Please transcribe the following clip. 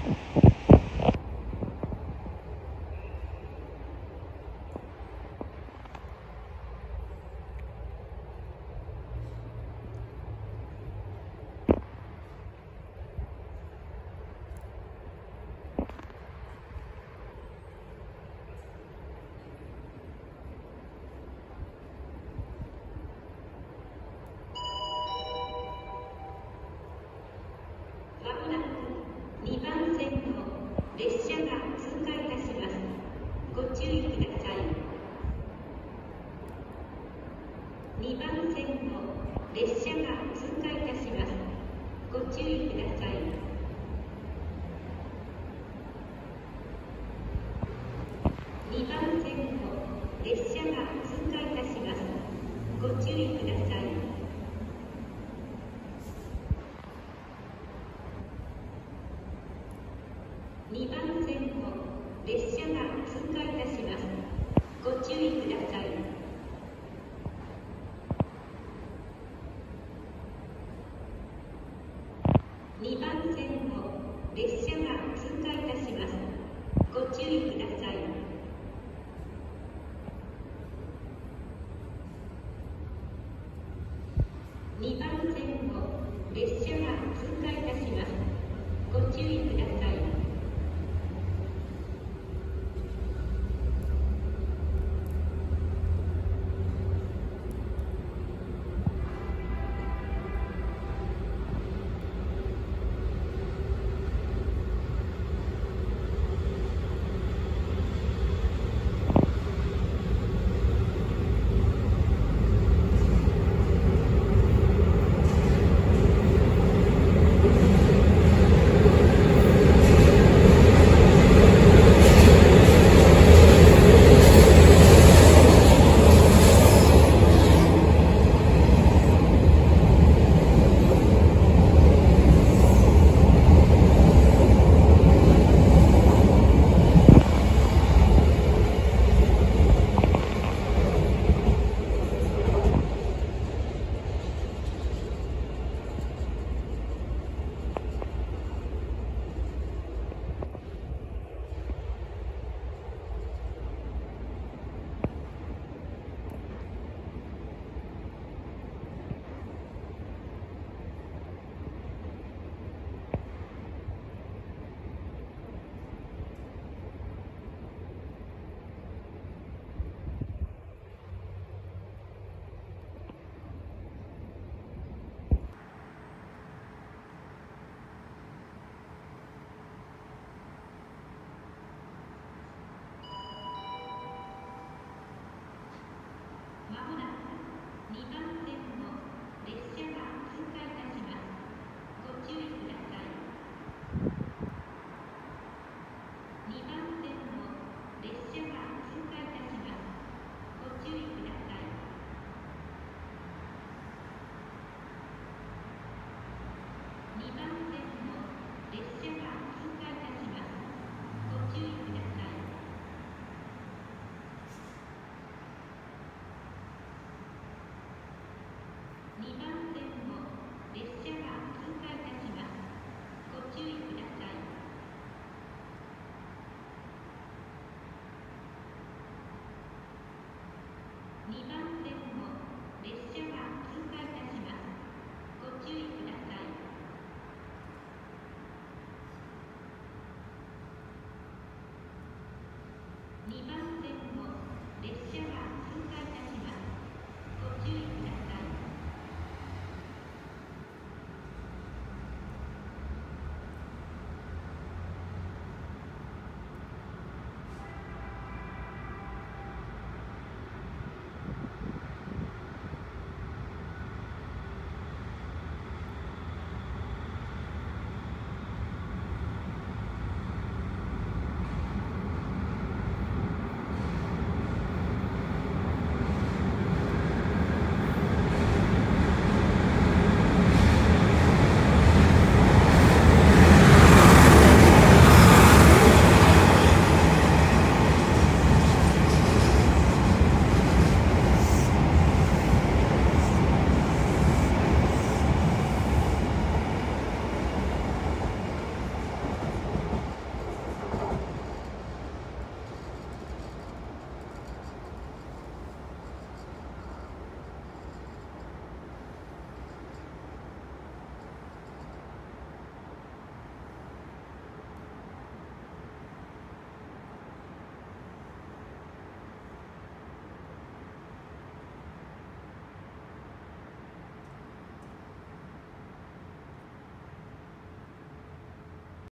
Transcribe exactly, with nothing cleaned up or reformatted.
にばん線の列車が通過いたします。ご注意ください。にばん線の列車が通過いたします。ご注意ください。にばん線の列車が通過いたします。ご注意ください。にばん線の列車が通過いたします。ご注意ください。にばん線の列車が通過いたします。ご注意ください。にばん線の列車が通過いたします。ご注意ください。